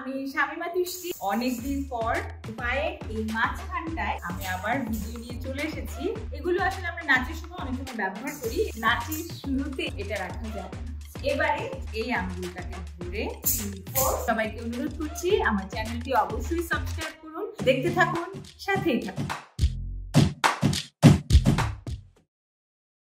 আমি শামিমা তুষ্টি। অনেকদিন পর পায়ে এই মাঝখানটায় আমি আবার ভিডিও নিয়ে চলে এসেছি। এগুলো আসলে আমরা নাচের সময় অনেক সময় ব্যবহার করি, নাচের শুরুতে এটা রাখা যায়। এবারে এই আঙ্গুলটাকে ধরে সবাইকে অনুরোধ করছি আমার চ্যানেলটি অবশ্যই সাবস্ক্রাইব করুন, দেখতে থাকুন, সাথেই থাকুন।